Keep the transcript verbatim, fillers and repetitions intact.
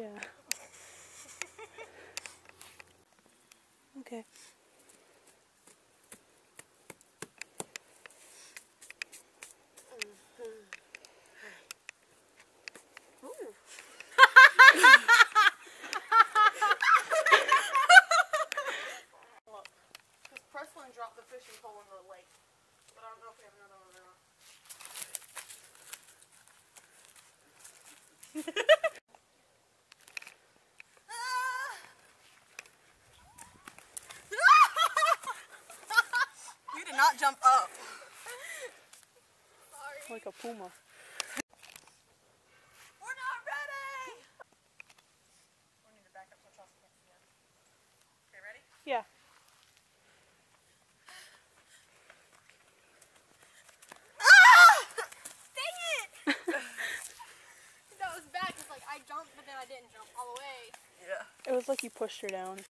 Yeah. Okay. Because Preslin dropped the fishing pole in the lake. But I don't know if we have another one or not. You did not jump up. Sorry. Like a puma. We're not ready! We need to back up so Chelsea can't see us. Okay, ready? Yeah. Dang it! That was bad because like I jumped but then I didn't jump all the way. Yeah. It was like you pushed her down.